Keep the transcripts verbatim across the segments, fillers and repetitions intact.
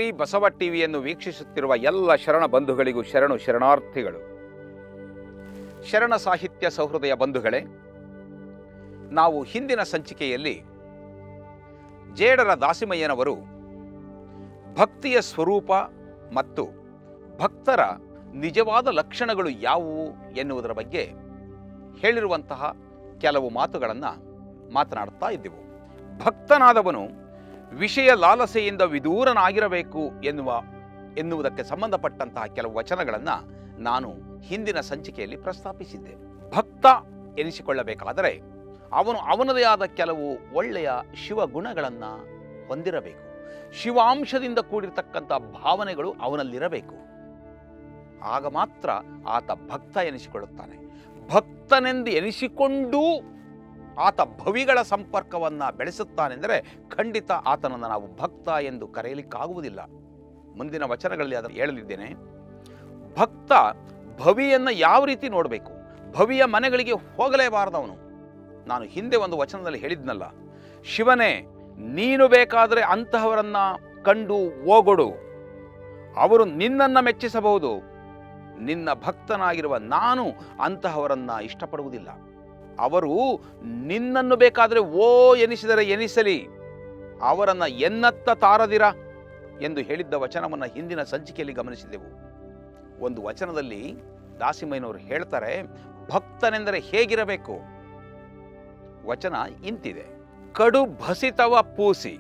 ಶ್ರೀ ಬಸವ ಟಿವಿಯನ್ನು ವೀಕ್ಷಿಸುತ್ತಿರುವ ಎಲ್ಲ ಶರಣ ಬಂಧುಗಳಿಗೂ ಶರಣು ಶರಣಾರ್ಥಿಗಳು. ಶರಣ ಸಾಹಿತ್ಯ ಸೌಹೃದಯ ಬಂಧುಗಳೇ, ನಾವು ಹಿಂದಿನ ಸಂಚಿಕೆಯಲ್ಲಿ ಜೇಡರ ದಾಸಿಮಯ್ಯನವರು ಭಕ್ತಿಯ ಸ್ವರೂಪ ಮತ್ತು ಭಕ್ತರ ನಿಜವಾದ ಲಕ್ಷಣಗಳು ಯಾವುವು ಎನ್ನುವುದರ ಬಗ್ಗೆ ಹೇಳಿರುವಂತಹ ಕೆಲವು ಮಾತುಗಳನ್ನು ಮಾತನಾಡುತ್ತಾ ಇದ್ದೆವು. ಭಕ್ತನಾದವನು ವಿಷಯ ಲಾಲಸೆಯಿಂದ ವಿದೂರನಾಗಿರಬೇಕು ಎನ್ನುವ ಎನ್ನುವುದಕ್ಕೆ ಸಂಬಂಧಪಟ್ಟಂತಹ ಕೆಲವು ವಚನಗಳನ್ನು ನಾನು ಹಿಂದಿನ ಸಂಚಿಕೆಯಲ್ಲಿ ಪ್ರಸ್ತಾಪಿಸಿದ್ದೆ. ಭಕ್ತ ಎನಿಸಿಕೊಳ್ಳಬೇಕಾದರೆ ಅವನು ಅವನದೇ ಆದ ಕೆಲವು ಒಳ್ಳೆಯ ಶಿವಗುಣಗಳನ್ನು ಹೊಂದಿರಬೇಕು. ಶಿವಾಂಶದಿಂದ ಕೂಡಿರ್ತಕ್ಕಂಥ ಭಾವನೆಗಳು ಅವನಲ್ಲಿರಬೇಕು. ಆಗ ಮಾತ್ರ ಆತ ಭಕ್ತ ಎನಿಸಿಕೊಳ್ಳುತ್ತಾನೆ. ಭಕ್ತನೆಂದು ಎನಿಸಿಕೊಂಡೂ ಆತ ಭವಿಗಳ ಸಂಪರ್ಕವನ್ನು ಬೆಳೆಸುತ್ತಾನೆಂದರೆ ಖಂಡಿತ ಆತನನ್ನು ನಾವು ಭಕ್ತ ಎಂದು ಕರೆಯಲಿಕ್ಕಾಗುವುದಿಲ್ಲ. ಮುಂದಿನ ವಚನಗಳಲ್ಲಿ ಅದನ್ನು ಹೇಳಲಿದ್ದೇನೆ. ಭಕ್ತ ಭವಿಯನ್ನು ಯಾವ ರೀತಿ ನೋಡಬೇಕು, ಭವಿಯ ಮನೆಗಳಿಗೆ ಹೋಗಲೇಬಾರದವನು. ನಾನು ಹಿಂದೆ ಒಂದು ವಚನದಲ್ಲಿ ಹೇಳಿದ್ನಲ್ಲ, ಶಿವನೇ ನೀನು ಬೇಕಾದರೆ ಅಂತಹವರನ್ನ ಕಂಡು ಹೋಗೊಡು, ಅವರು ನಿನ್ನನ್ನು ಮೆಚ್ಚಿಸಬಹುದು. ನಿನ್ನ ಭಕ್ತನಾಗಿರುವ ನಾನು ಅಂತಹವರನ್ನ ಇಷ್ಟಪಡುವುದಿಲ್ಲ. ಅವರು ನಿನ್ನನ್ನು ಬೇಕಾದರೆ ಓ ಎನಿಸಿದರೆ ಎನಿಸಲಿ, ಅವರನ್ನು ಎನ್ನತ್ತ ತಾರದಿರ ಎಂದು ಹೇಳಿದ್ದ ವಚನವನ್ನು ಹಿಂದಿನ ಸಂಚಿಕೆಯಲ್ಲಿ ಗಮನಿಸಿದೆವು. ಒಂದು ವಚನದಲ್ಲಿ ದಾಸಿಮಯ್ಯನವರು ಹೇಳ್ತಾರೆ, ಭಕ್ತನೆಂದರೆ ಹೇಗಿರಬೇಕು. ವಚನ ಇಂತಿದೆ: ಕಡು ಭಸಿತವ ಪೂಸಿ,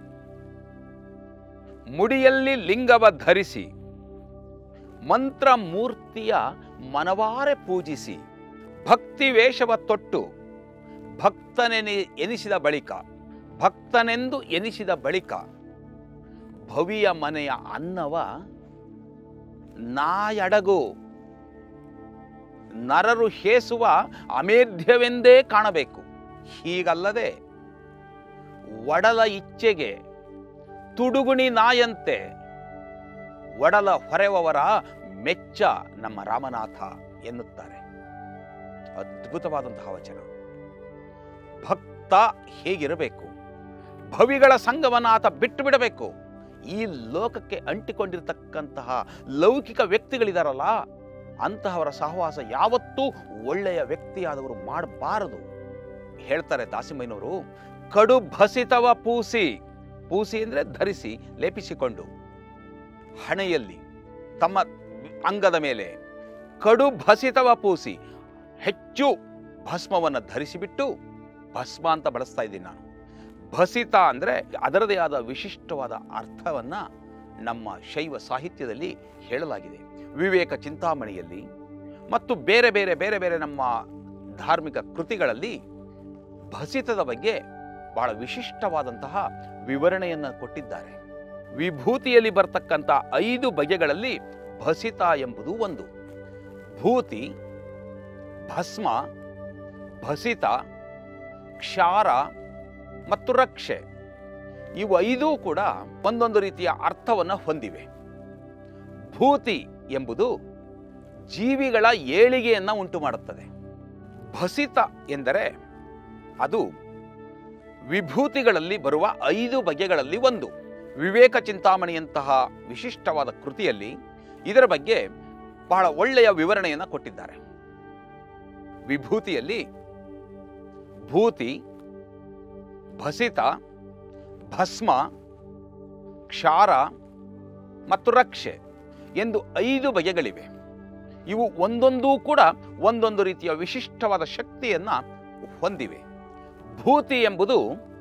ಮುಡಿಯಲ್ಲಿ ಲಿಂಗವ ಧರಿಸಿ, ಮಂತ್ರ ಮೂರ್ತಿಯ ಮನವಾರೆ ಪೂಜಿಸಿ, ಭಕ್ತಿ ವೇಷವ ತೊಟ್ಟು, ಭಕ್ತನೆನಿ ಎನಿಸಿದ ಬಳಿಕ ಭಕ್ತನೆಂದು ಎನಿಸಿದ ಬಳಿಕ ಭವಿಯ ಮನೆಯ ಅನ್ನವ ನಾಯಡಗು, ನರರು ಹೇಸುವ ಅಮೇಧ್ಯವೆಂದೇ ಕಾಣಬೇಕು. ಹೀಗಲ್ಲದೆ ಒಡಲ ಇಚ್ಛೆಗೆ ತುಡುಗುಣಿ ನಾಯಂತೆ ಒಡಲ ಹೊರೆವವರ ಮೆಚ್ಚ ನಮ್ಮ ರಾಮನಾಥ ಎನ್ನುತ್ತಾರೆ. ಅದ್ಭುತವಾದಂತಹ ವಚನ. ಭಕ್ತ ಹೇಗಿರಬೇಕು, ಭವಿಗಳ ಸಂಘವನ್ನು ಆತ ಬಿಟ್ಟು ಬಿಡಬೇಕು. ಈ ಲೋಕಕ್ಕೆ ಅಂಟಿಕೊಂಡಿರತಕ್ಕಂತಹ ಲೌಕಿಕ ವ್ಯಕ್ತಿಗಳಿದಾರಲ್ಲ, ಅಂತಹವರ ಸಹವಾಸ ಯಾವತ್ತೂ ಒಳ್ಳೆಯ ವ್ಯಕ್ತಿಯಾದವರು ಮಾಡಬಾರದು. ಹೇಳ್ತಾರೆ ದಾಸಿಮಯ್ಯನವರು, ಕಡು ಭಸಿತವ ಪೂಸಿ, ಪೂಸಿ ಅಂದರೆ ಧರಿಸಿ, ಲೇಪಿಸಿಕೊಂಡು, ಹಣೆಯಲ್ಲಿ ತಮ್ಮ ಅಂಗದ ಮೇಲೆ ಕಡು ಭಸಿತವ ಪೂಸಿ, ಹೆಚ್ಚು ಭಸ್ಮವನ್ನು ಧರಿಸಿಬಿಟ್ಟು, ಭಸ್ಮ ಅಂತ ಬಳಸ್ತಾ ಇದ್ದೀನಿ ನಾನು. ಭಸಿತ ಅಂದರೆ ಅದರದೇ ಆದ ವಿಶಿಷ್ಟವಾದ ಅರ್ಥವನ್ನು ನಮ್ಮ ಶೈವ ಸಾಹಿತ್ಯದಲ್ಲಿ ಹೇಳಲಾಗಿದೆ. ವಿವೇಕ ಚಿಂತಾಮಣಿಯಲ್ಲಿ ಮತ್ತು ಬೇರೆ ಬೇರೆ ಬೇರೆ ಬೇರೆ ನಮ್ಮ ಧಾರ್ಮಿಕ ಕೃತಿಗಳಲ್ಲಿ ಭಸಿತದ ಬಗ್ಗೆ ಬಹಳ ವಿಶಿಷ್ಟವಾದಂತಹ ವಿವರಣೆಯನ್ನು ಕೊಟ್ಟಿದ್ದಾರೆ. ವಿಭೂತಿಯಲ್ಲಿ ಬರ್ತಕ್ಕಂಥ ಐದು ಬಗೆಗಳಲ್ಲಿ ಭಸಿತ ಎಂಬುದು ಒಂದು. ಭೂತಿ, ಭಸ್ಮ, ಭಸಿತ, ಕ್ಷಾರ ಮತ್ತು ರಕ್ಷೆ, ಇವು ಐದೂ ಕೂಡ ಒಂದೊಂದು ರೀತಿಯ ಅರ್ಥವನ್ನು ಹೊಂದಿವೆ. ಭೂತಿ ಎಂಬುದು ಜೀವಿಗಳ ಏಳಿಗೆಯನ್ನು ಉಂಟು ಮಾಡುತ್ತದೆ. ಭಸಿತ ಎಂದರೆ ಅದು ವಿಭೂತಿಗಳಲ್ಲಿ ಬರುವ ಐದು ಬಗೆಗಳಲ್ಲಿ ಒಂದು. ವಿವೇಕ ಚಿಂತಾಮಣಿಯಂತಹ ವಿಶಿಷ್ಟವಾದ ಕೃತಿಯಲ್ಲಿ ಇದರ ಬಗ್ಗೆ ಬಹಳ ಒಳ್ಳೆಯ ವಿವರಣೆಯನ್ನು ಕೊಟ್ಟಿದ್ದಾರೆ. ವಿಭೂತಿಯಲ್ಲಿ ಭೂತಿ, ಭಸಿತ, ಭಸ್ಮ, ಕ್ಷಾರ ಮತ್ತು ರಕ್ಷೆ ಎಂದು ಐದು ಬಗೆಗಳಿವೆ. ಇವು ಒಂದೊಂದೂ ಕೂಡ ಒಂದೊಂದು ರೀತಿಯ ವಿಶಿಷ್ಟವಾದ ಶಕ್ತಿಯನ್ನು ಹೊಂದಿವೆ. ಭೂತಿ ಎಂಬುದು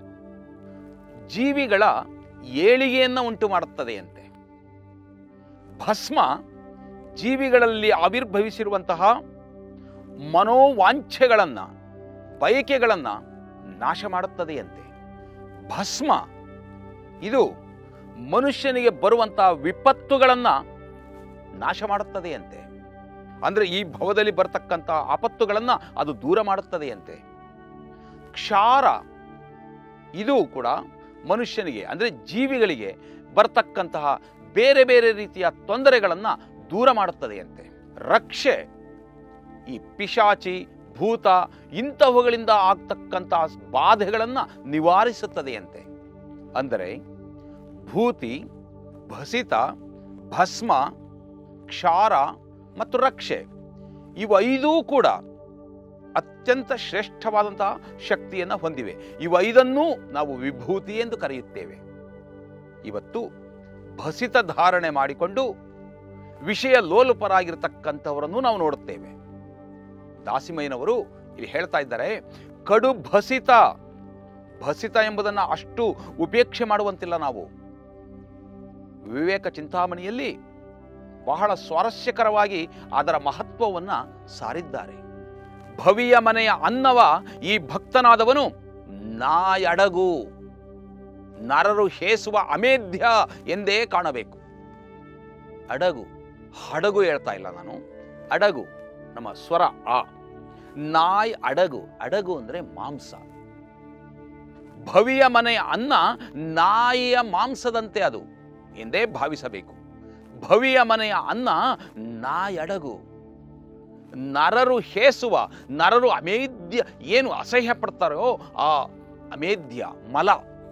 ಜೀವಿಗಳ ಏಳಿಗೆಯನ್ನು ಉಂಟು ಮಾಡುತ್ತದೆಯಂತೆ. ಭಸ್ಮ ಜೀವಿಗಳಲ್ಲಿ ಆವಿರ್ಭವಿಸಿರುವಂತಹ ಮನೋವಾಂಛೆಗಳನ್ನು, ಬಯಕೆಗಳನ್ನು ನಾಶ ಮಾಡುತ್ತದೆಯಂತೆ. ಭಸ್ಮ ಇದು ಮನುಷ್ಯನಿಗೆ ಬರುವಂತಹ ವಿಪತ್ತುಗಳನ್ನು ನಾಶ ಮಾಡುತ್ತದೆಯಂತೆ. ಅಂದರೆ ಈ ಭವದಲ್ಲಿ ಬರ್ತಕ್ಕಂಥ ಆಪತ್ತುಗಳನ್ನು ಅದು ದೂರ ಮಾಡುತ್ತದೆಯಂತೆ. ಕ್ಷಾರ ಇದು ಕೂಡ ಮನುಷ್ಯನಿಗೆ ಅಂದರೆ ಜೀವಿಗಳಿಗೆ ಬರ್ತಕ್ಕಂತಹ ಬೇರೆ ಬೇರೆ ರೀತಿಯ ತೊಂದರೆಗಳನ್ನು ದೂರ ಮಾಡುತ್ತದೆಯಂತೆ. ರಕ್ಷೆ ಈ ಪಿಶಾಚಿ, ಭೂತ ಇಂತಹವುಗಳಿಂದ ಆಗ್ತಕ್ಕಂಥ ಬಾಧೆಗಳನ್ನು ನಿವಾರಿಸುತ್ತದೆಯಂತೆ. ಅಂದರೆ ಭೂತಿ, ಭಸಿತ, ಭಸ್ಮ, ಕ್ಷಾರ ಮತ್ತು ರಕ್ಷೆ ಇವು ಐದೂ ಕೂಡ ಅತ್ಯಂತ ಶ್ರೇಷ್ಠವಾದಂತಹ ಶಕ್ತಿಯನ್ನು ಹೊಂದಿವೆ. ಇವೈದನ್ನೂ ನಾವು ವಿಭೂತಿ ಎಂದು ಕರೆಯುತ್ತೇವೆ. ಇವತ್ತು ಭಸಿತ ಧಾರಣೆ ಮಾಡಿಕೊಂಡು ವಿಷಯ ಲೋಲುಪರಾಗಿರ್ತಕ್ಕಂಥವರನ್ನು ನಾವು ನೋಡುತ್ತೇವೆ. ದಾಸಿಮಯ್ಯನವರು ಇಲ್ಲಿ ಹೇಳ್ತಾ ಇದ್ದಾರೆ, ಕಡು ಭಸಿತ. ಭಸಿತ ಎಂಬುದನ್ನು ಅಷ್ಟು ಉಪೇಕ್ಷೆ ಮಾಡುವಂತಿಲ್ಲ ನಾವು. ವಿವೇಕ ಚಿಂತಾಮಣಿಯಲ್ಲಿ ಬಹಳ ಸ್ವಾರಸ್ಯಕರವಾಗಿ ಅದರ ಮಹತ್ವವನ್ನು ಸಾರಿದ್ದಾರೆ. ಭವಿಯ ಮನೆಯ ಅನ್ನವ ಈ ಭಕ್ತನಾದವನು ನಾಯಡಗು, ನರರು ಹೇಸುವ ಅಮೇಧ್ಯ ಎಂದೇ ಕಾಣಬೇಕು. ಅಡಗು, ಹಡಗು ಹೇಳ್ತಾ ಇಲ್ಲ ನಾನು, ಅಡಗು ನಮ್ಮ ಸ್ವರ ಆ. ನಾಯ್ ಅಡಗು, ಅಡಗು ಅಂದರೆ ಮಾಂಸ. ಭವಿಯ ಮನೆಯ ಅನ್ನ ನಾಯಿಯ ಮಾಂಸದಂತೆ ಅದು ಎಂದೇ ಭಾವಿಸಬೇಕು. ಭವಿಯ ಮನೆಯ ಅನ್ನ ನಾಯಡಗು, ನರರು ಹೇಸುವ, ನರರು ಅಮೇಧ್ಯ ಏನು ಅಸಹ್ಯ ಪಡ್ತಾರೋ ಆ ಅಮೇಧ್ಯ ಮಲ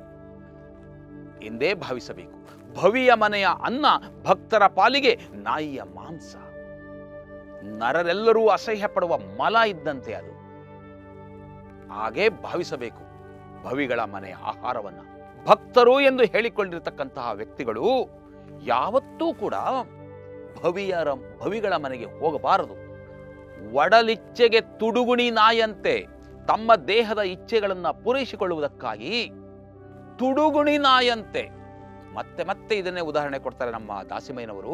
ಎಂದೇ ಭಾವಿಸಬೇಕು. ಭವಿಯ ಮನೆಯ ಅನ್ನ ಭಕ್ತರ ಪಾಲಿಗೆ ನಾಯಿಯ ಮಾಂಸ, ನರರೆಲ್ಲರೂ ಅಸಹ್ಯ ಪಡುವ ಮಲ ಇದ್ದಂತೆ ಅದು. ಹಾಗೇ ಭಾವಿಸಬೇಕು ಭವಿಗಳ ಮನೆಯ ಆಹಾರವನ್ನು. ಭಕ್ತರು ಎಂದು ಹೇಳಿಕೊಂಡಿರತಕ್ಕಂತಹ ವ್ಯಕ್ತಿಗಳು ಯಾವತ್ತೂ ಕೂಡ ಭವಿಯರ ಭವಿಗಳ ಮನೆಗೆ ಹೋಗಬಾರದು. ಒಡಲಿಚ್ಛೆಗೆ ತುಡುಗುಣಿ ನಾಯಂತೆ ತಮ್ಮ ದೇಹದ ಇಚ್ಛೆಗಳನ್ನು ಪೂರೈಸಿಕೊಳ್ಳುವುದಕ್ಕಾಗಿ ತುಡುಗುಣಿ ನಾಯಂತೆ, ಮತ್ತೆ ಮತ್ತೆ ಇದನ್ನೇ ಉದಾಹರಣೆ ಕೊಡ್ತಾರೆ ನಮ್ಮ ದಾಸಿಮಯ್ಯನವರು.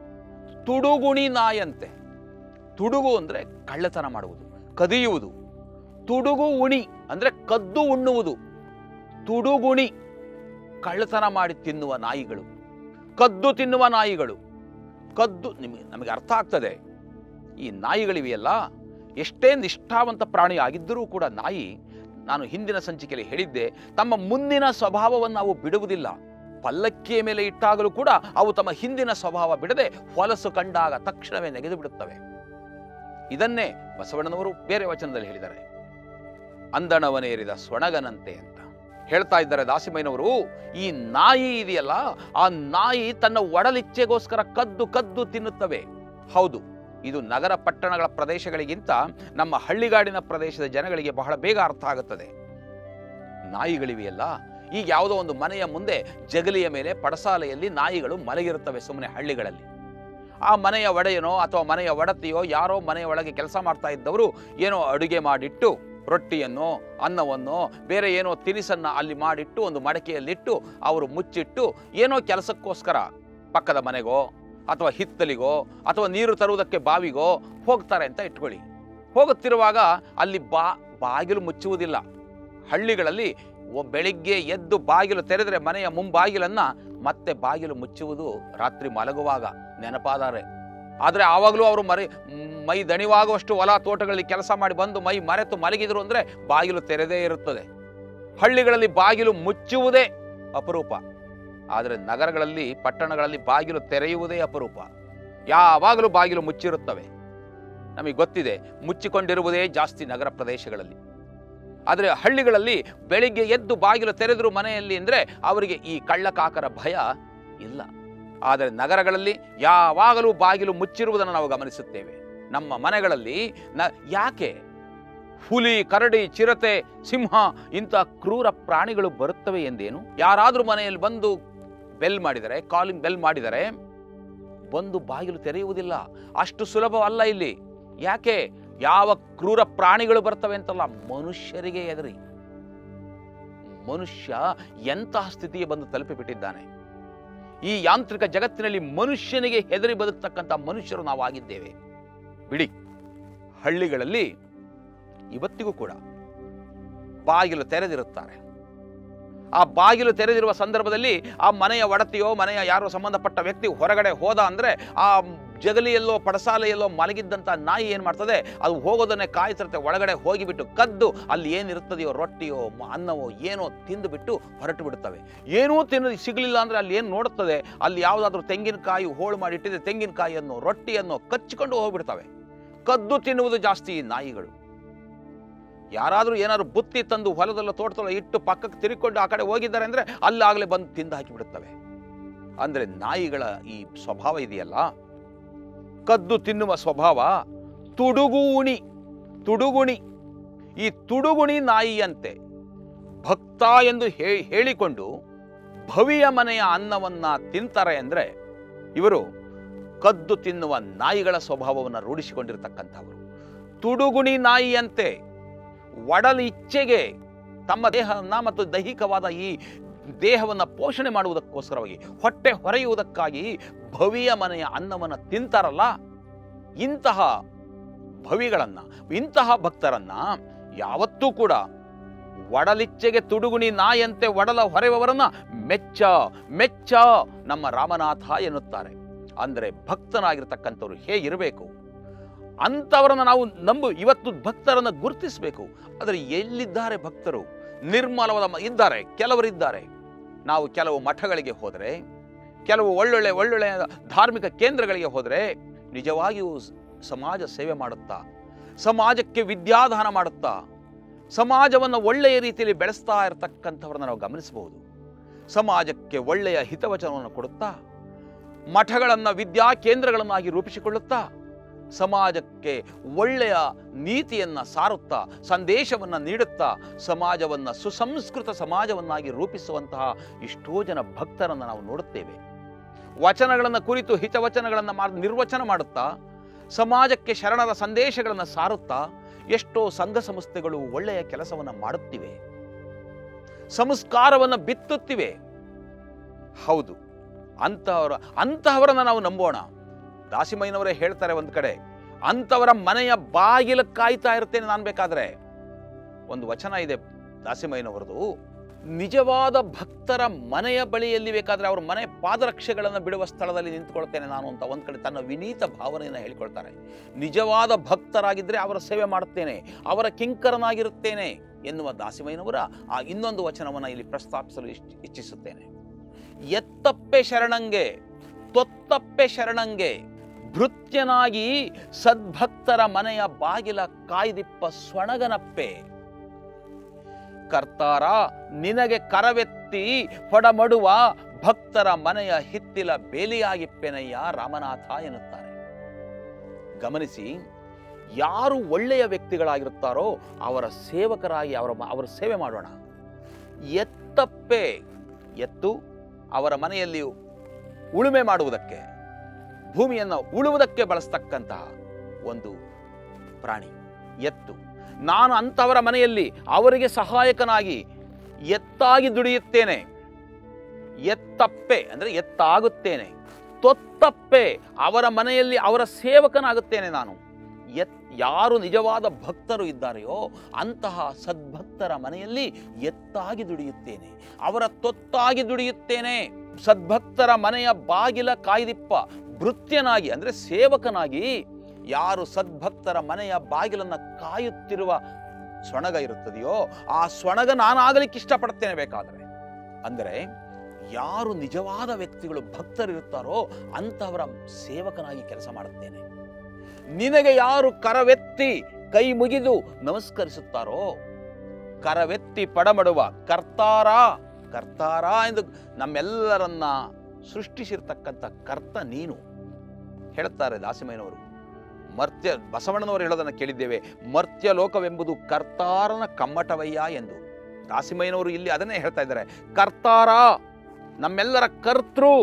ತುಡುಗುಣಿ ನಾಯಂತೆ. ತುಡುಗು ಅಂದರೆ ಕಳ್ಳತನ ಮಾಡುವುದು, ಕದಿಯುವುದು. ತುಡುಗು ಉಣಿ ಅಂದರೆ ಕದ್ದು ಉಣ್ಣುವುದು. ತುಡುಗುಣಿ ಕಳ್ಳತನ ಮಾಡಿ ತಿನ್ನುವ ನಾಯಿಗಳು, ಕದ್ದು ತಿನ್ನುವ ನಾಯಿಗಳು. ಕದ್ದು ನಿಮಗೆ ನಮಗೆ ಅರ್ಥ ಆಗ್ತದೆ. ಈ ನಾಯಿಗಳಿವೆಯಲ್ಲ, ಎಷ್ಟೇ ನಿಷ್ಠಾವಂತ ಪ್ರಾಣಿ ಆಗಿದ್ದರೂ ಕೂಡ ನಾಯಿ, ನಾನು ಹಿಂದಿನ ಸಂಚಿಕೆಯಲ್ಲಿ ಹೇಳಿದ್ದೆ, ತಮ್ಮ ಮುಂದಿನ ಸ್ವಭಾವವನ್ನು ಅವು ಬಿಡುವುದಿಲ್ಲ. ಪಲ್ಲಕ್ಕಿಯ ಮೇಲೆ ಇಟ್ಟಾಗಲೂ ಕೂಡ ಅವು ತಮ್ಮ ಹಿಂದಿನ ಸ್ವಭಾವ ಬಿಡದೆ ಹೊಲಸು ಕಂಡಾಗ ತಕ್ಷಣವೇ ನೆಗೆದು ಬಿಡುತ್ತವೆ. ಇದನ್ನೇ ಬಸವಣ್ಣನವರು ಬೇರೆ ವಚನದಲ್ಲಿ ಹೇಳಿದ್ದಾರೆ, ಅಂದಣವನೇರಿದ ಸ್ವಣಗನಂತೆ ಅಂತ ಹೇಳ್ತಾ ಇದ್ದಾರೆ ದಾಸಿಮಯ್ಯನವರು. ಈ ನಾಯಿ ಇದೆಯಲ್ಲ, ಆ ನಾಯಿ ತನ್ನ ಒಡಲಿಚ್ಛೆಗೋಸ್ಕರ ಕದ್ದು ಕದ್ದು ತಿನ್ನುತ್ತವೆ. ಹೌದು, ಇದು ನಗರ ಪಟ್ಟಣಗಳ ಪ್ರದೇಶಗಳಿಗಿಂತ ನಮ್ಮ ಹಳ್ಳಿಗಾಡಿನ ಪ್ರದೇಶದ ಜನಗಳಿಗೆ ಬಹಳ ಬೇಗ ಅರ್ಥ ಆಗುತ್ತದೆ. ನಾಯಿಗಳಿವೆಯಲ್ಲ, ಈಗ ಯಾವುದೋ ಒಂದು ಮನೆಯ ಮುಂದೆ ಜಗಲಿಯ ಮೇಲೆ ಪಡಸಾಲೆಯಲ್ಲಿ ನಾಯಿಗಳು ಮಲಗಿರುತ್ತವೆ ಸುಮ್ಮನೆ ಹಳ್ಳಿಗಳಲ್ಲಿ. ಆ ಮನೆಯ ಒಡೆಯನೋ ಅಥವಾ ಮನೆಯ ಒಡತಿಯೋ ಯಾರೋ ಮನೆಯ ಒಳಗೆ ಕೆಲಸ ಮಾಡ್ತಾ ಇದ್ದವರು ಏನೋ ಅಡುಗೆ ಮಾಡಿಟ್ಟು ರೊಟ್ಟಿಯನ್ನೋ ಅನ್ನವನ್ನೋ ಬೇರೆ ಏನೋ ತಿನಿಸನ್ನ ಅಲ್ಲಿ ಮಾಡಿಟ್ಟು ಒಂದು ಮಡಕೆಯಲ್ಲಿಟ್ಟು ಅವರು ಮುಚ್ಚಿಟ್ಟು ಏನೋ ಕೆಲಸಕ್ಕೋಸ್ಕರ ಪಕ್ಕದ ಮನೆಗೋ ಅಥವಾ ಹಿತ್ತಲಿಗೋ ಅಥವಾ ನೀರು ತರುವುದಕ್ಕೆ ಬಾವಿಗೋ ಹೋಗ್ತಾರೆ ಅಂತ ಇಟ್ಕೊಳ್ಳಿ. ಹೋಗುತ್ತಿರುವಾಗ ಅಲ್ಲಿ ಬಾ ಬಾಗಿಲು ಮುಚ್ಚುವುದಿಲ್ಲ. ಹಳ್ಳಿಗಳಲ್ಲಿ ಬೆಳಿಗ್ಗೆ ಎದ್ದು ಬಾಗಿಲು ತೆರೆದರೆ ಮನೆಯ ಮುಂಬಾಗಿಲನ್ನು ಮತ್ತೆ ಬಾಗಿಲು ಮುಚ್ಚುವುದು ರಾತ್ರಿ ಮಲಗುವಾಗ ನೆನಪಾದರೆ. ಆದರೆ ಆವಾಗಲೂ ಅವರು ಮರಿ ಮೈ ದಣಿವಾಗುವಷ್ಟು ಹೊಲ ತೋಟಗಳಲ್ಲಿ ಕೆಲಸ ಮಾಡಿ ಬಂದು ಮೈ ಮರೆತು ಮಲಗಿದ್ರು ಅಂದರೆ ಬಾಗಿಲು ತೆರೆದೇ ಇರುತ್ತದೆ. ಹಳ್ಳಿಗಳಲ್ಲಿ ಬಾಗಿಲು ಮುಚ್ಚುವುದೇ ಅಪರೂಪ. ಆದರೆ ನಗರಗಳಲ್ಲಿ ಪಟ್ಟಣಗಳಲ್ಲಿ ಬಾಗಿಲು ತೆರೆಯುವುದೇ ಅಪರೂಪ. ಯಾವಾಗಲೂ ಬಾಗಿಲು ಮುಚ್ಚಿರುತ್ತವೆ. ನಮಗೆ ಗೊತ್ತಿದೆ, ಮುಚ್ಚಿಕೊಂಡಿರುವುದೇ ಜಾಸ್ತಿ ನಗರ ಪ್ರದೇಶಗಳಲ್ಲಿ. ಆದರೆ ಹಳ್ಳಿಗಳಲ್ಲಿ ಬೆಳಿಗ್ಗೆ ಎದ್ದು ಬಾಗಿಲು ತೆರೆದರು ಮನೆಯಲ್ಲಿ ಅಂದರೆ ಅವರಿಗೆ ಈ ಕಳ್ಳಕಾಕರ ಭಯ ಇಲ್ಲ. ಆದರೆ ನಗರಗಳಲ್ಲಿ ಯಾವಾಗಲೂ ಬಾಗಿಲು ಮುಚ್ಚಿರುವುದನ್ನು ನಾವು ಗಮನಿಸುತ್ತೇವೆ. ನಮ್ಮ ಮನೆಗಳಲ್ಲಿ ನ ಯಾಕೆ ಹುಲಿ, ಕರಡಿ, ಚಿರತೆ, ಸಿಂಹ ಇಂಥ ಕ್ರೂರ ಪ್ರಾಣಿಗಳು ಬರುತ್ತವೆ ಎಂದೇನು? ಯಾರಾದರೂ ಮನೆಯಲ್ಲಿ ಬಂದು ಬೆಲ್ ಮಾಡಿದರೆ, ಕಾಲಿಂಗ್ ಬೆಲ್ ಮಾಡಿದರೆ ಬಂದು ಬಾಗಿಲು ತೆರೆಯುವುದಿಲ್ಲ. ಅಷ್ಟು ಸುಲಭವಲ್ಲ ಇಲ್ಲಿ. ಯಾಕೆ? ಯಾವ ಕ್ರೂರ ಪ್ರಾಣಿಗಳು ಬರ್ತವೆ ಅಂತಲ್ಲ, ಮನುಷ್ಯರಿಗೆ ಎದುರಿ. ಮನುಷ್ಯ ಎಂತಹ ಸ್ಥಿತಿಗೆ ಬಂದು ತಲುಪಿಬಿಟ್ಟಿದ್ದಾನೆ. ಈ ಯಾಂತ್ರಿಕ ಜಗತ್ತಿನಲ್ಲಿ ಮನುಷ್ಯನಿಗೆ ಹೆದರಿ ಬದುಕ್ತಕ್ಕಂಥ ಮನುಷ್ಯರು ನಾವಾಗಿದ್ದೇವೆ. ಬಿಡಿ, ಹಳ್ಳಿಗಳಲ್ಲಿ ಇವತ್ತಿಗೂ ಕೂಡ ಬಾಗಿಲು ತೆರೆದಿರುತ್ತಾರೆ. ಆ ಬಾಗಿಲು ತೆರೆದಿರುವ ಸಂದರ್ಭದಲ್ಲಿ ಆ ಮನೆಯ ಒಡತಿಯೋ ಮನೆಯ ಯಾರೋ ಸಂಬಂಧಪಟ್ಟ ವ್ಯಕ್ತಿ ಹೊರಗಡೆ ಹೋದ ಅಂದರೆ ಆ ಜಗಲಿಯಲ್ಲೋ ಪಡಸಾಲೆಯಲ್ಲೋ ಮಲಗಿದ್ದಂಥ ನಾಯಿ ಏನು ಮಾಡ್ತದೆ, ಅದು ಹೋಗೋದನ್ನೇ ಕಾಯ್ತಿರುತ್ತೆ. ಒಳಗಡೆ ಹೋಗಿಬಿಟ್ಟು ಕದ್ದು ಅಲ್ಲಿ ಏನಿರುತ್ತದೆಯೋ ರೊಟ್ಟಿಯೋ ಅನ್ನವೋ ಏನೋ ತಿಂದುಬಿಟ್ಟು ಹೊರಟು ಬಿಡುತ್ತವೆ. ಏನೂ ತಿನ್ನೋದು ಸಿಗಲಿಲ್ಲ ಅಂದರೆ ಅಲ್ಲಿ ಏನು ನೋಡುತ್ತದೆ, ಅಲ್ಲಿ ಯಾವುದಾದ್ರೂ ತೆಂಗಿನಕಾಯಿ ಹೋಳು ಮಾಡಿಟ್ಟಿದೆ, ತೆಂಗಿನಕಾಯಿಯನ್ನು ರೊಟ್ಟಿಯನ್ನು ಕಚ್ಚಿಕೊಂಡು ಹೋಗ್ಬಿಡ್ತವೆ. ಕದ್ದು ತಿನ್ನುವುದು ಜಾಸ್ತಿ ಈ ನಾಯಿಗಳು. ಯಾರಾದರೂ ಏನಾದ್ರು ಬುತ್ತಿ ತಂದು ಹೊಲದಲ್ಲ ತೋಟದಲ್ಲ ಇಟ್ಟು ಪಕ್ಕಕ್ಕೆ ತಿರುಗಿಕೊಂಡು ಆ ಕಡೆ ಹೋಗಿದ್ದಾರೆ ಅಂದರೆ ಅಲ್ಲಾಗಲೇ ಬಂದು ತಿಂದು ಹಾಕಿಬಿಡುತ್ತವೆ. ಅಂದರೆ ನಾಯಿಗಳ ಈ ಸ್ವಭಾವ ಇದೆಯಲ್ಲ, ಕದ್ದು ತಿನ್ನುವ ಸ್ವಭಾವ, ತುಡುಗುಣಿ ತುಡುಗುಣಿ ಈ ತುಡುಗುಣಿ ನಾಯಿಯಂತೆ ಭಕ್ತ ಎಂದು ಹೇಳಿಕೊಂಡು ಭವಿಯ ಮನೆಯ ಅನ್ನವನ್ನ ತಿಂತಾರೆ ಅಂದರೆ ಇವರು ಕದ್ದು ತಿನ್ನುವ ನಾಯಿಗಳ ಸ್ವಭಾವವನ್ನು ರೂಢಿಸಿಕೊಂಡಿರತಕ್ಕಂಥವರು. ತುಡುಗುಣಿ ನಾಯಿಯಂತೆ ಒಡಲು ಇಚ್ಛೆಗೆ ತಮ್ಮ ದೇಹವನ್ನು ಮತ್ತು ದೈಹಿಕವಾದ ಈ ದೇಹವನ್ನು ಪೋಷಣೆ ಮಾಡುವುದಕ್ಕೋಸ್ಕರವಾಗಿ, ಹೊಟ್ಟೆ ಹೊರೆಯುವುದಕ್ಕಾಗಿ ಭವಿಯ ಮನೆಯ ಅನ್ನವನ್ನು ತಿಂತಾರಲ್ಲ, ಇಂತಹ ಭವಿಗಳನ್ನು, ಇಂತಹ ಭಕ್ತರನ್ನ ಯಾವತ್ತೂ ಕೂಡ ಒಡಲಿಚ್ಛೆಗೆ ತುಡುಗುಣಿ ನಾಯಂತೆ ಒಡಲ ಹೊರೆಯುವವರನ್ನ ಮೆಚ್ಚ ಮೆಚ್ಚ ನಮ್ಮ ರಾಮನಾಥ ಎನ್ನುತ್ತಾರೆ. ಅಂದರೆ ಭಕ್ತನಾಗಿರ್ತಕ್ಕಂಥವ್ರು ಹೇಗಿರಬೇಕು ಅಂಥವರನ್ನು ನಾವು ನಂಬು ಇವತ್ತು ಭಕ್ತರನ್ನು ಗುರುತಿಸಬೇಕು. ಆದರೆ ಎಲ್ಲಿದ್ದಾರೆ ಭಕ್ತರು? ನಿರ್ಮಲವಾದ ಇದ್ದಾರೆ, ಕೆಲವರಿದ್ದಾರೆ. ನಾವು ಕೆಲವು ಮಠಗಳಿಗೆ ಹೋದರೆ, ಕೆಲವು ಒಳ್ಳೊಳ್ಳೆ ಒಳ್ಳೊಳ್ಳೆಯ ಧಾರ್ಮಿಕ ಕೇಂದ್ರಗಳಿಗೆ ಹೋದರೆ ನಿಜವಾಗಿಯೂ ಸಮಾಜ ಸೇವೆ ಮಾಡುತ್ತಾ, ಸಮಾಜಕ್ಕೆ ವಿದ್ಯಾದಾನ ಮಾಡುತ್ತಾ, ಸಮಾಜವನ್ನು ಒಳ್ಳೆಯ ರೀತಿಯಲ್ಲಿ ಬೆಳೆಸ್ತಾ ಇರತಕ್ಕಂಥವ್ರನ್ನ ನಾವು ಗಮನಿಸಬಹುದು. ಸಮಾಜಕ್ಕೆ ಒಳ್ಳೆಯ ಹಿತವಚನವನ್ನು ಕೊಡುತ್ತಾ, ಮಠಗಳನ್ನು ವಿದ್ಯಾ ಕೇಂದ್ರಗಳನ್ನಾಗಿ ರೂಪಿಸಿಕೊಳ್ಳುತ್ತಾ, ಸಮಾಜಕ್ಕೆ ಒಳ್ಳೆಯ ನೀತಿಯನ್ನು ಸಾರುತ್ತಾ, ಸಂದೇಶವನ್ನು ನೀಡುತ್ತಾ, ಸಮಾಜವನ್ನು ಸುಸಂಸ್ಕೃತ ಸಮಾಜವನ್ನಾಗಿ ರೂಪಿಸುವಂತಹ ಎಷ್ಟೋ ಜನ ಭಕ್ತರನ್ನು ನಾವು ನೋಡುತ್ತೇವೆ. ವಚನಗಳನ್ನು ಕುರಿತು ಹಿತವಚನಗಳನ್ನು ಮಾಡಿ ನಿರ್ವಚನ ಮಾಡುತ್ತಾ, ಸಮಾಜಕ್ಕೆ ಶರಣರ ಸಂದೇಶಗಳನ್ನು ಸಾರುತ್ತಾ ಎಷ್ಟೋ ಸಂಘ ಸಂಸ್ಥೆಗಳು ಒಳ್ಳೆಯ ಕೆಲಸವನ್ನು ಮಾಡುತ್ತಿವೆ, ಸಂಸ್ಕಾರವನ್ನು ಬಿತ್ತುತ್ತಿವೆ. ಹೌದು, ಅಂತಹವರ ಅಂತಹವರನ್ನು ನಾವು ನಂಬೋಣ. ದಾಸಿಮಯ್ಯನವರೇ ಹೇಳ್ತಾರೆ ಒಂದು ಕಡೆ, ಅಂಥವರ ಮನೆಯ ಬಾಗಿಲು ಕಾಯ್ತಾ ಇರ್ತೇನೆ ನಾನು. ಬೇಕಾದರೆ ಒಂದು ವಚನ ಇದೆ ದಾಸಿಮಯ್ಯನವರದು, ನಿಜವಾದ ಭಕ್ತರ ಮನೆಯ ಬಳಿಯಲ್ಲಿ ಬೇಕಾದರೆ ಅವ್ರ ಮನೆ ಪಾದರಕ್ಷೆಗಳನ್ನು ಬಿಡುವ ಸ್ಥಳದಲ್ಲಿ ನಿಂತುಕೊಳ್ತೇನೆ ನಾನು ಅಂತ ಒಂದು ಕಡೆ ತನ್ನ ವಿನೀತ ಭಾವನೆಯನ್ನು ಹೇಳಿಕೊಳ್ತಾರೆ. ನಿಜವಾದ ಭಕ್ತರಾಗಿದ್ದರೆ ಅವರ ಸೇವೆ ಮಾಡುತ್ತೇನೆ, ಅವರ ಕಿಂಕರನಾಗಿರುತ್ತೇನೆ ಎನ್ನುವ ದಾಸಿಮಯ್ಯನವರ ಆ ಇನ್ನೊಂದು ವಚನವನ್ನು ಇಲ್ಲಿ ಪ್ರಸ್ತಾಪಿಸಲು ಇಚ್ಛಿಸುತ್ತೇನೆ. ಎತ್ತಪ್ಪೆ ಶರಣಂಗೆ ತೊತ್ತಪ್ಪೆ ಶರಣಂಗೆ ಭೃತ್ಯನಾಗಿ ಸದ್ಭಕ್ತರ ಮನೆಯ ಬಾಗಿಲ ಕಾಯ್ದಿಪ್ಪ ಸ್ವಣಗನಪ್ಪೆ. ಕರ್ತಾರ ನಿನಗೆ ಕರವೆತ್ತಿ ಹೊಡಮಡುವ ಭಕ್ತರ ಮನೆಯ ಹಿತ್ತಿಲ ಬೇಲಿಯಾಗಿಪ್ಪೆನಯ್ಯ ರಾಮನಾಥ ಎನ್ನುತ್ತಾರೆ. ಗಮನಿಸಿ, ಯಾರು ಒಳ್ಳೆಯ ವ್ಯಕ್ತಿಗಳಾಗಿರುತ್ತಾರೋ ಅವರ ಸೇವಕರಾಗಿ ಅವರ ಅವರ ಸೇವೆ ಮಾಡೋಣ. ಎತ್ತಪ್ಪೆ, ಎತ್ತು ಅವರ ಮನೆಯಲ್ಲಿ ಉಳುಮೆ ಮಾಡುವುದಕ್ಕೆ, ಭೂಮಿಯನ್ನು ಉಳುವುದಕ್ಕೆ ಬಳಸ್ತಕ್ಕಂತಹ ಒಂದು ಪ್ರಾಣಿ ಎತ್ತು. ನಾನು ಅಂಥವರ ಮನೆಯಲ್ಲಿ ಅವರಿಗೆ ಸಹಾಯಕನಾಗಿ ಎತ್ತಾಗಿ ದುಡಿಯುತ್ತೇನೆ. ಎತ್ತಪ್ಪೆ ಅಂದರೆ ಎತ್ತಾಗುತ್ತೇನೆ. ತೊತ್ತಪ್ಪೆ ಅವರ ಮನೆಯಲ್ಲಿ ಅವರ ಸೇವಕನಾಗುತ್ತೇನೆ ನಾನು. ಎತ್ ಯಾರು ನಿಜವಾದ ಭಕ್ತರು ಇದ್ದಾರೆಯೋ ಅಂತಹ ಸದ್ಭಕ್ತರ ಮನೆಯಲ್ಲಿ ಎತ್ತಾಗಿ ದುಡಿಯುತ್ತೇನೆ, ಅವರ ತೊತ್ತಾಗಿ ದುಡಿಯುತ್ತೇನೆ. ಸದ್ಭಕ್ತರ ಮನೆಯ ಬಾಗಿಲ ಕಾಯ್ದಿಪ್ಪ ಭೃತ್ಯನಾಗಿ ಅಂದರೆ ಸೇವಕನಾಗಿ ಯಾರು ಸದ್ಭಕ್ತರ ಮನೆಯ ಬಾಗಿಲನ್ನು ಕಾಯುತ್ತಿರುವ ಸ್ವಣಗ ಇರುತ್ತದೆಯೋ ಆ ಸ್ವಣಗ ನಾನಾಗಲಿಕ್ಕೆ ಇಷ್ಟಪಡ್ತೇನೆ ಬೇಕಾದರೆ. ಅಂದರೆ ಯಾರು ನಿಜವಾದ ವ್ಯಕ್ತಿಗಳು ಭಕ್ತರಿರುತ್ತಾರೋ ಅಂತಹವರ ಸೇವಕನಾಗಿ ಕೆಲಸ ಮಾಡುತ್ತೇನೆ. ನಿನಗೆ ಯಾರು ಕರವೆತ್ತಿ ಕೈ ಮುಗಿದು ನಮಸ್ಕರಿಸುತ್ತಾರೋ, ಕರವೆತ್ತಿ ಪಡಮಡುವ ಕರ್ತಾರ ಕರ್ತಾರ ಎಂದು ನಮ್ಮೆಲ್ಲರನ್ನ ಸೃಷ್ಟಿಸಿರ್ತಕ್ಕಂಥ ಕರ್ತ ನೀನು ಹೇಳುತ್ತಾರೆ ದಾಸಿಮಯ್ಯನವರು. ಮರ್ತ್ಯ ಬಸವಣ್ಣನವರು ಹೇಳೋದನ್ನು ಕೇಳಿದ್ದೇವೆ, ಮರ್ತ್ಯ ಲೋಕವೆಂಬುದು ಕರ್ತಾರನ ಕಮ್ಮಟವಯ್ಯ ಎಂದು. ದಾಸಿಮಯ್ಯನವರು ಇಲ್ಲಿ ಅದನ್ನೇ ಹೇಳ್ತಾ ಇದ್ದಾರೆ. ಕರ್ತಾರ ನಮ್ಮೆಲ್ಲರ ಕರ್ತೃ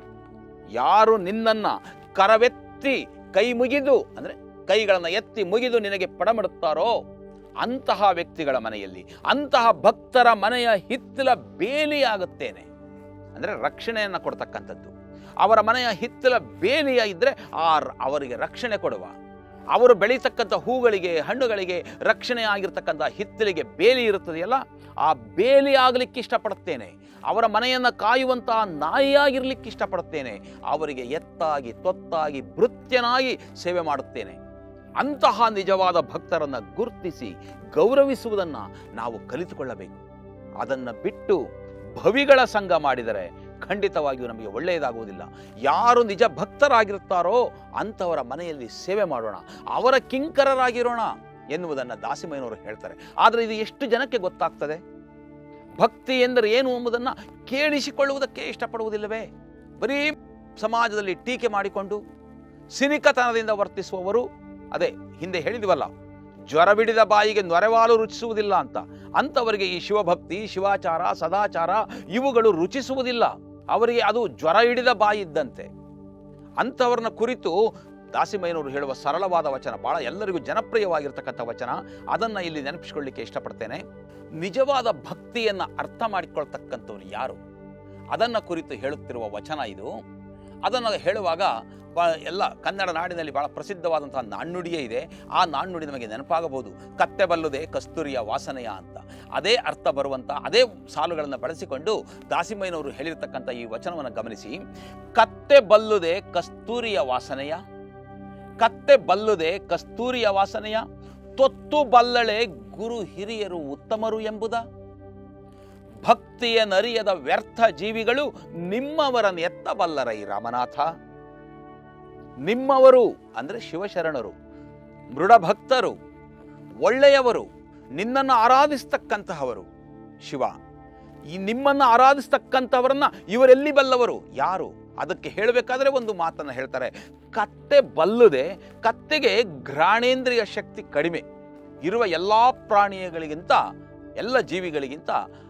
ಯಾರು ನಿನ್ನನ್ನ ಕರವೆತ್ತಿ ಕೈ ಮುಗಿದು ಅಂದರೆ ಕೈಗಳನ್ನು ಎತ್ತಿ ಮುಗಿದು ನಿನಗೆ ಪಡಮಡುತ್ತಾರೋ ಅಂತಹ ವ್ಯಕ್ತಿಗಳ ಮನೆಯಲ್ಲಿ, ಅಂತಹ ಭಕ್ತರ ಮನೆಯ ಹಿತ್ತಲ ಬೇಲಿಯಾಗುತ್ತೇನೆ. ಅಂದರೆ ರಕ್ಷಣೆಯನ್ನು ಕೊಡ್ತಕ್ಕಂಥದ್ದು. ಅವರ ಮನೆಯ ಹಿತ್ತಲ ಬೇಲಿಯ ಇದ್ದರೆ ಆ ಅವರಿಗೆ ರಕ್ಷಣೆ ಕೊಡುವ, ಅವರು ಬೆಳೀತಕ್ಕಂಥ ಹೂಗಳಿಗೆ ಹಣ್ಣುಗಳಿಗೆ ರಕ್ಷಣೆ ಆಗಿರ್ತಕ್ಕಂಥ ಹಿತ್ತಲಿಗೆ ಬೇಲಿ ಇರುತ್ತದೆಯಲ್ಲ, ಆ ಬೇಲಿ ಆಗಲಿಕ್ಕೆ ಇಷ್ಟಪಡುತ್ತೇನೆ. ಅವರ ಮನೆಯನ್ನು ಕಾಯುವಂತಹ ನಾಯಿಯಾಗಿರ್ಲಿಕ್ಕೆ ಇಷ್ಟಪಡುತ್ತೇನೆ. ಅವರಿಗೆ ಎತ್ತಾಗಿ ತೊತ್ತಾಗಿ ಭೃತ್ಯನಾಗಿ ಸೇವೆ ಮಾಡುತ್ತೇನೆ. ಅಂತಹ ನಿಜವಾದ ಭಕ್ತರನ್ನು ಗುರುತಿಸಿ ಗೌರವಿಸುವುದನ್ನು ನಾವು ಕಲಿತುಕೊಳ್ಳಬೇಕು. ಅದನ್ನು ಬಿಟ್ಟು ಭವಿಗಳ ಸಂಘ ಮಾಡಿದರೆ ಖಂಡಿತವಾಗಿಯೂ ನಮಗೆ ಒಳ್ಳೆಯದಾಗುವುದಿಲ್ಲ. ಯಾರು ನಿಜ ಭಕ್ತರಾಗಿರುತ್ತಾರೋ ಅಂಥವರ ಮನೆಯಲ್ಲಿ ಸೇವೆ ಮಾಡೋಣ, ಅವರ ಕಿಂಕರರಾಗಿರೋಣ ಎನ್ನುವುದನ್ನು ದಾಸಿಮಯ್ಯನವರು ಹೇಳ್ತಾರೆ. ಆದರೆ ಇದು ಎಷ್ಟು ಜನಕ್ಕೆ ಗೊತ್ತಾಗ್ತದೆ? ಭಕ್ತಿ ಎಂದರೆ ಏನು ಎಂಬುದನ್ನು ಕೇಳಿಸಿಕೊಳ್ಳುವುದಕ್ಕೆ ಇಷ್ಟಪಡುವುದಿಲ್ಲವೇ? ಬರೀ ಸಮಾಜದಲ್ಲಿ ಟೀಕೆ ಮಾಡಿಕೊಂಡು ಸಿನಿಕತನದಿಂದ ವರ್ತಿಸುವವರು, ಅದೇ ಹಿಂದೆ ಹೇಳಿದ್ವಲ್ಲ, ಜ್ವರ ಬಿಡಿದ ಬಾಯಿಗೆ ನೊರೆವಾಲು ರುಚಿಸುವುದಿಲ್ಲ ಅಂತ, ಅಂಥವರಿಗೆ ಈ ಶಿವಭಕ್ತಿ, ಶಿವಾಚಾರ, ಸದಾಚಾರ ಇವುಗಳು ರುಚಿಸುವುದಿಲ್ಲ. ಅವರಿಗೆ ಅದು ಜ್ವರ ಹಿಡಿದ ಬಾಯಿ ಇದ್ದಂತೆ. ಅಂಥವ್ರನ್ನ ಕುರಿತು ದಾಸಿಮಯ್ಯನವರು ಹೇಳುವ ಸರಳವಾದ ವಚನ, ಭಾಳ ಎಲ್ಲರಿಗೂ ಜನಪ್ರಿಯವಾಗಿರ್ತಕ್ಕಂಥ ವಚನ, ಅದನ್ನು ಇಲ್ಲಿ ನೆನಪಿಸ್ಕೊಳ್ಳಿಕ್ಕೆ ಇಷ್ಟಪಡ್ತೇನೆ. ನಿಜವಾದ ಭಕ್ತಿಯನ್ನು ಅರ್ಥ ಮಾಡಿಕೊಳ್ತಕ್ಕಂಥವ್ರು ಯಾರು, ಅದನ್ನು ಕುರಿತು ಹೇಳುತ್ತಿರುವ ವಚನ ಇದು. ಅದನ್ನು ಹೇಳುವಾಗ ಎಲ್ಲ ಕನ್ನಡ ನಾಡಿನಲ್ಲಿ ಭಾಳ ಪ್ರಸಿದ್ಧವಾದಂತಹ ನಾಣ್ಣುಡಿಯೇ ಇದೆ. ಆ ನಾಣ್ಣುಡಿ ನಮಗೆ ನೆನಪಾಗಬಹುದು, ಕತ್ತೆ ಬಲ್ಲುದೆ ಕಸ್ತೂರಿಯ ವಾಸನೆಯ ಅಂತ. ಅದೇ ಅರ್ಥ ಬರುವಂಥ ಅದೇ ಸಾಲುಗಳನ್ನು ಬಳಸಿಕೊಂಡು ದಾಸಿಮಯ್ಯನವರು ಹೇಳಿರ್ತಕ್ಕಂಥ ಈ ವಚನವನ್ನು ಗಮನಿಸಿ. ಕತ್ತೆ ಬಲ್ಲುದೆ ಕಸ್ತೂರಿಯ ವಾಸನೆಯ, ಕತ್ತೆ ಬಲ್ಲುದೆ ಕಸ್ತೂರಿಯ ವಾಸನೆಯ, ತೊತ್ತು ಬಲ್ಲಳೆ ಗುರು ಹಿರಿಯರು ಉತ್ತಮರು ಎಂಬುದ. ಭಕ್ತಿಯ ನರಿಯದ ವ್ಯರ್ಥ ಜೀವಿಗಳು ನಿಮ್ಮವರನ್ನು ಎತ್ತಬಲ್ಲರೈ ರಾಮನಾಥ. ನಿಮ್ಮವರು ಅಂದರೆ ಶಿವಶರಣರು, ಮೃಡಭಕ್ತರು, ಒಳ್ಳೆಯವರು, ನಿನ್ನನ್ನು ಆರಾಧಿಸ್ತಕ್ಕಂತಹವರು ಶಿವ. ಈ ನಿಮ್ಮನ್ನು ಆರಾಧಿಸ್ತಕ್ಕಂಥವರನ್ನ ಇವರೆಲ್ಲಿ ಬಲ್ಲವರು ಯಾರು? ಅದಕ್ಕೆ ಹೇಳಬೇಕಾದ್ರೆ ಒಂದು ಮಾತನ್ನು ಹೇಳ್ತಾರೆ, ಕತ್ತೆ ಬಲ್ಲುದೆ. ಕತ್ತೆಗೆ ಘ್ರಾಣೇಂದ್ರಿಯ ಶಕ್ತಿ ಕಡಿಮೆ. ಇರುವ ಎಲ್ಲ ಪ್ರಾಣಿಗಳಿಗಿಂತ, ಎಲ್ಲ ಜೀವಿಗಳಿಗಿಂತ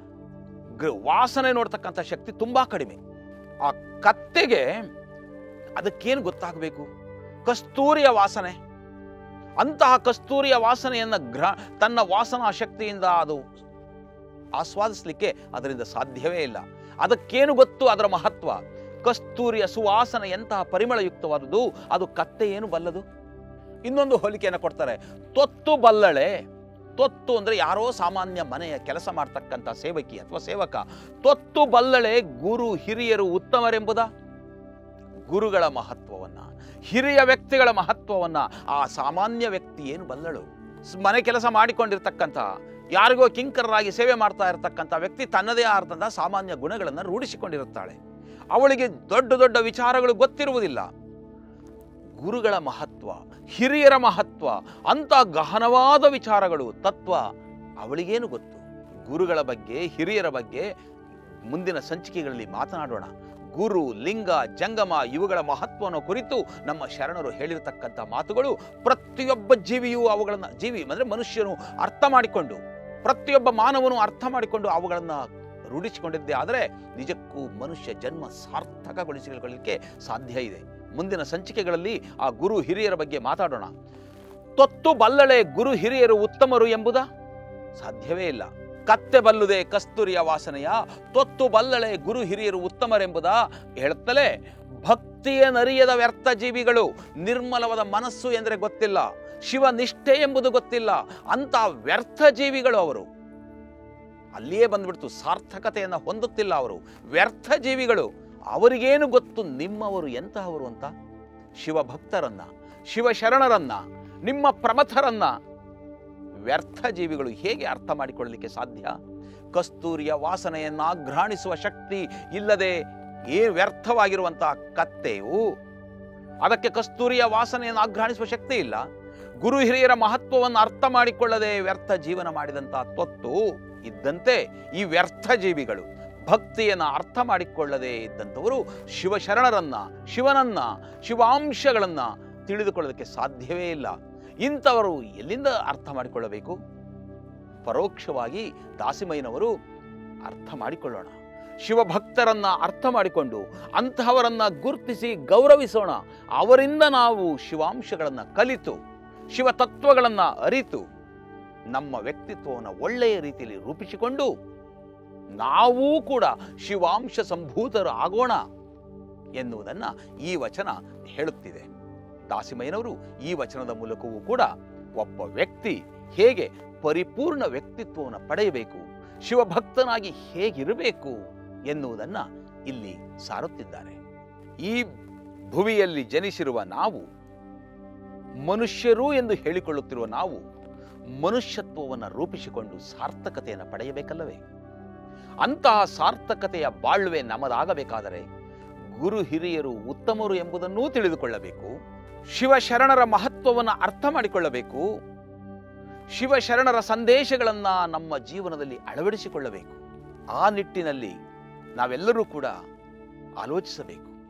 ವಾಸನೆ ನೋಡ್ತಕ್ಕಂಥ ಶಕ್ತಿ ತುಂಬ ಕಡಿಮೆ. ಆ ಕತ್ತೆಗೆ ಅದಕ್ಕೇನು ಗೊತ್ತಾಗಬೇಕು? ಕಸ್ತೂರಿಯ ವಾಸನೆ. ಅಂತಹ ಕಸ್ತೂರಿಯ ವಾಸನೆಯನ್ನು ಗ್ರ ತನ್ನ ವಾಸನಾ ಶಕ್ತಿಯಿಂದ ಅದು ಆಸ್ವಾದಿಸಲಿಕ್ಕೆ ಅದರಿಂದ ಸಾಧ್ಯವೇ ಇಲ್ಲ. ಅದಕ್ಕೇನು ಗೊತ್ತು ಅದರ ಮಹತ್ವ? ಕಸ್ತೂರಿಯ ಸುವಾಸನೆ ಎಂತಹ ಪರಿಮಳಯುಕ್ತವಾದುದು, ಅದು ಕತ್ತೆ ಏನು ಬಲ್ಲದು? ಇನ್ನೊಂದು ಹೋಲಿಕೆಯನ್ನು ಕೊಡ್ತಾರೆ, ತೊತ್ತು ಬಲ್ಲಳೆ. ತೊತ್ತು ಅಂದರೆ ಯಾರೋ ಸಾಮಾನ್ಯ ಮನೆಯ ಕೆಲಸ ಮಾಡ್ತಕ್ಕಂಥ ಸೇವಕಿ ಅಥವಾ ಸೇವಕ. ತೊತ್ತು ಬಲ್ಲಳೆ ಗುರು ಹಿರಿಯರು ಉತ್ತಮರೆಂಬುದ. ಗುರುಗಳ ಮಹತ್ವವನ್ನು, ಹಿರಿಯ ವ್ಯಕ್ತಿಗಳ ಮಹತ್ವವನ್ನು ಆ ಸಾಮಾನ್ಯ ವ್ಯಕ್ತಿ ಏನು ಬಲ್ಲಳು? ಮನೆ ಕೆಲಸ ಮಾಡಿಕೊಂಡಿರ್ತಕ್ಕಂಥ, ಯಾರಿಗೋ ಕಿಂಕರರಾಗಿ ಸೇವೆ ಮಾಡ್ತಾ ಇರತಕ್ಕಂಥ ವ್ಯಕ್ತಿ ತನ್ನದೇ ಆದಂಥ ಸಾಮಾನ್ಯ ಗುಣಗಳನ್ನು ರೂಢಿಸಿಕೊಂಡಿರುತ್ತಾಳೆ. ಅವಳಿಗೆ ದೊಡ್ಡ ದೊಡ್ಡ ವಿಚಾರಗಳು ಗೊತ್ತಿರುವುದಿಲ್ಲ. ಗುರುಗಳ ಮಹತ್ವ, ಹಿರಿಯರ ಮಹತ್ವ, ಅಂಥ ಗಹನವಾದ ವಿಚಾರಗಳು, ತತ್ವ ಅವಳಿಗೇನು ಗೊತ್ತು? ಗುರುಗಳ ಬಗ್ಗೆ, ಹಿರಿಯರ ಬಗ್ಗೆ ಮುಂದಿನ ಸಂಚಿಕೆಗಳಲ್ಲಿ ಮಾತನಾಡೋಣ. ಗುರು, ಲಿಂಗ, ಜಂಗಮ ಇವುಗಳ ಮಹತ್ವವನ್ನು ಕುರಿತು ನಮ್ಮ ಶರಣರು ಹೇಳಿರತಕ್ಕಂಥ ಮಾತುಗಳು ಪ್ರತಿಯೊಬ್ಬ ಜೀವಿಯೂ ಅವುಗಳನ್ನು, ಜೀವಿ ಅಂದರೆ ಮನುಷ್ಯನು ಅರ್ಥ ಮಾಡಿಕೊಂಡು, ಪ್ರತಿಯೊಬ್ಬ ಮಾನವನು ಅರ್ಥ ಮಾಡಿಕೊಂಡು ಅವುಗಳನ್ನು ರೂಢಿಸಿಕೊಂಡಿದ್ದೇ ಆದರೆ ನಿಜಕ್ಕೂ ಮನುಷ್ಯ ಜನ್ಮ ಸಾರ್ಥಕಗೊಳಿಸಿಕೊಳ್ಳಲಿಕ್ಕೆ ಸಾಧ್ಯ ಇದೆ. ಮುಂದಿನ ಸಂಚಿಕೆಗಳಲ್ಲಿ ಆ ಗುರು ಹಿರಿಯರ ಬಗ್ಗೆ ಮಾತಾಡೋಣ. ತೊತ್ತು ಬಲ್ಲಳೆ ಗುರು ಹಿರಿಯರು ಉತ್ತಮರು ಎಂಬುದ ಸಾಧ್ಯವೇ ಇಲ್ಲ. ಕತ್ತೆ ಬಲ್ಲುದೆ ಕಸ್ತೂರಿಯ ವಾಸನೆಯ, ತೊತ್ತು ಬಲ್ಲಳೆ ಗುರು ಹಿರಿಯರು ಉತ್ತಮರೆಂಬುದ ಹೇಳುತ್ತಲೇ ಭಕ್ತಿಯ ನರಿಯದ ವ್ಯರ್ಥ ಜೀವಿಗಳು. ನಿರ್ಮಲವಾದ ಮನಸ್ಸು ಎಂದರೆ ಗೊತ್ತಿಲ್ಲ, ಶಿವನಿಷ್ಠೆ ಎಂಬುದು ಗೊತ್ತಿಲ್ಲ, ಅಂತ ವ್ಯರ್ಥ ಜೀವಿಗಳು ಅವರು. ಅಲ್ಲಿಯೇ ಬಂದ್ಬಿಡ್ತು, ಸಾರ್ಥಕತೆಯನ್ನು ಹೊಂದುತ್ತಿಲ್ಲ ಅವರು, ವ್ಯರ್ಥ ಜೀವಿಗಳು. ಅವರಿಗೇನು ಗೊತ್ತು ನಿಮ್ಮವರು ಎಂತಹವರು ಅಂತ? ಶಿವಭಕ್ತರನ್ನ, ಶಿವಶರಣರನ್ನ, ನಿಮ್ಮ ಪ್ರಮಥರನ್ನ ವ್ಯರ್ಥ ಜೀವಿಗಳು ಹೇಗೆ ಅರ್ಥ ಮಾಡಿಕೊಳ್ಳಲಿಕ್ಕೆ ಸಾಧ್ಯ? ಕಸ್ತೂರಿಯ ವಾಸನೆಯನ್ನ ಘ್ರಾಣಿಸುವ ಶಕ್ತಿ ಇಲ್ಲದೆ ಏ ವ್ಯರ್ಥವಾಗಿರುವಂತಹ ಕತ್ತೆಯು, ಅದಕ್ಕೆ ಕಸ್ತೂರಿಯ ವಾಸನೆಯನ್ನು ಆಘ್ರಾಣಿಸುವ ಶಕ್ತಿ ಇಲ್ಲ. ಗುರು ಹಿರಿಯರ ಮಹತ್ವವನ್ನು ಅರ್ಥ ಮಾಡಿಕೊಳ್ಳದೆ ವ್ಯರ್ಥ ಜೀವನ ಮಾಡಿದಂತಹ ತೊತ್ತು ಇದ್ದಂತೆ ಈ ವ್ಯರ್ಥ ಜೀವಿಗಳು ಭಕ್ತಿಯನ್ನು ಅರ್ಥ ಮಾಡಿಕೊಳ್ಳದೆ ಇದ್ದಂಥವರು ಶಿವಶರಣರನ್ನ, ಶಿವನನ್ನ, ಶಿವಾಂಶಗಳನ್ನ ತಿಳಿದುಕೊಳ್ಳೋದಕ್ಕೆ ಸಾಧ್ಯವೇ ಇಲ್ಲ. ಇಂಥವರು ಎಲ್ಲಿಂದ ಅರ್ಥ ಮಾಡಿಕೊಳ್ಳಬೇಕು? ಪರೋಕ್ಷವಾಗಿ ದಾಸಿಮಯ್ಯನವರು ಅರ್ಥ ಮಾಡಿಕೊಳ್ಳೋಣ. ಶಿವಭಕ್ತರನ್ನ ಅರ್ಥ ಮಾಡಿಕೊಂಡು ಅಂತಹವರನ್ನ ಗುರುತಿಸಿ ಗೌರವಿಸೋಣ. ಅವರಿಂದ ನಾವು ಶಿವಾಂಶಗಳನ್ನು ಕಲಿತು, ಶಿವ ತತ್ವಗಳನ್ನು ಅರಿತು, ನಮ್ಮ ವ್ಯಕ್ತಿತ್ವವನ್ನು ಒಳ್ಳೆಯ ರೀತಿಯಲ್ಲಿ ರೂಪಿಸಿಕೊಂಡು ನಾವೂ ಕೂಡ ಶಿವಾಂಶ ಸಂಭೂತರು ಆಗೋಣ ಎನ್ನುವುದನ್ನು ಈ ವಚನ ಹೇಳುತ್ತಿದೆ. ದಾಸಿಮಯ್ಯನವರು ಈ ವಚನದ ಮೂಲಕವೂ ಕೂಡ ಒಬ್ಬ ವ್ಯಕ್ತಿ ಹೇಗೆ ಪರಿಪೂರ್ಣ ವ್ಯಕ್ತಿತ್ವವನ್ನು ಪಡೆಯಬೇಕು, ಶಿವಭಕ್ತನಾಗಿ ಹೇಗಿರಬೇಕು ಎನ್ನುವುದನ್ನು ಇಲ್ಲಿ ಸಾರುತ್ತಿದ್ದಾರೆ. ಈ ಭುವಿಯಲ್ಲಿ ಜನಿಸಿರುವ ನಾವು, ಮನುಷ್ಯರು ಎಂದು ಹೇಳಿಕೊಳ್ಳುತ್ತಿರುವ ನಾವು, ಮನುಷ್ಯತ್ವವನ್ನು ರೂಪಿಸಿಕೊಂಡು ಸಾರ್ಥಕತೆಯನ್ನು ಪಡೆಯಬೇಕಲ್ಲವೇ? ಅಂತಹ ಸಾರ್ಥಕತೆಯ ಬಾಳ್ವೆ ನಮ್ಮದಾಗಬೇಕಾದರೆ ಗುರು ಹಿರಿಯರು ಉತ್ತಮರು ಎಂಬುದನ್ನೂ ತಿಳಿದುಕೊಳ್ಳಬೇಕು. ಶಿವಶರಣರ ಮಹತ್ವವನ್ನು ಅರ್ಥ ಮಾಡಿಕೊಳ್ಳಬೇಕು. ಶಿವಶರಣರ ಸಂದೇಶಗಳನ್ನು ನಮ್ಮ ಜೀವನದಲ್ಲಿ ಅಳವಡಿಸಿಕೊಳ್ಳಬೇಕು. ಆ ನಿಟ್ಟಿನಲ್ಲಿ ನಾವೆಲ್ಲರೂ ಕೂಡ ಆಲೋಚಿಸಬೇಕು.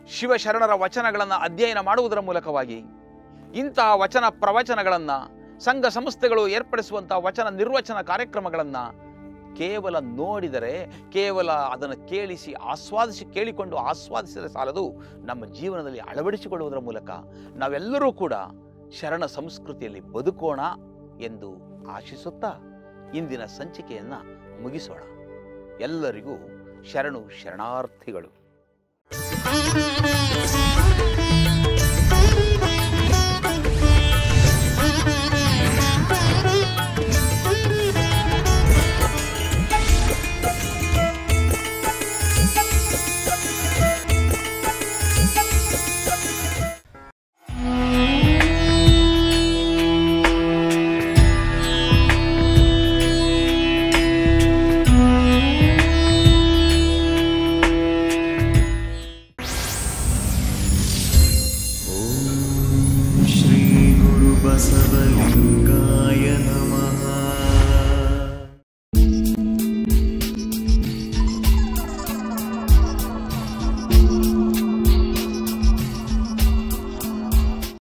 ಶಿವಶರಣರ ವಚನಗಳನ್ನು ಅಧ್ಯಯನ ಮಾಡುವುದರ ಮೂಲಕವಾಗಿ, ಇಂತಹ ವಚನ ಪ್ರವಚನಗಳನ್ನು, ಸಂಘ ಸಂಸ್ಥೆಗಳು ಏರ್ಪಡಿಸುವಂಥ ವಚನ ನಿರ್ವಚನ ಕಾರ್ಯಕ್ರಮಗಳನ್ನು ಕೇವಲ ನೋಡಿದರೆ, ಕೇವಲ ಅದನ್ನು ಕೇಳಿಸಿ ಆಸ್ವಾದಿಸಿ ಕೇಳಿಕೊಂಡು ಆಸ್ವಾದಿಸಿದರೆ ಸಾಲದು, ನಮ್ಮ ಜೀವನದಲ್ಲಿ ಅಳವಡಿಸಿಕೊಳ್ಳುವುದರ ಮೂಲಕ ನಾವೆಲ್ಲರೂ ಕೂಡ ಶರಣ ಸಂಸ್ಕೃತಿಯಲ್ಲಿ ಬದುಕೋಣ ಎಂದು ಆಶಿಸುತ್ತಾ ಇಂದಿನ ಸಂಚಿಕೆಯನ್ನು ಮುಗಿಸೋಣ. ಎಲ್ಲರಿಗೂ ಶರಣು ಶರಣಾರ್ಥಿಗಳು.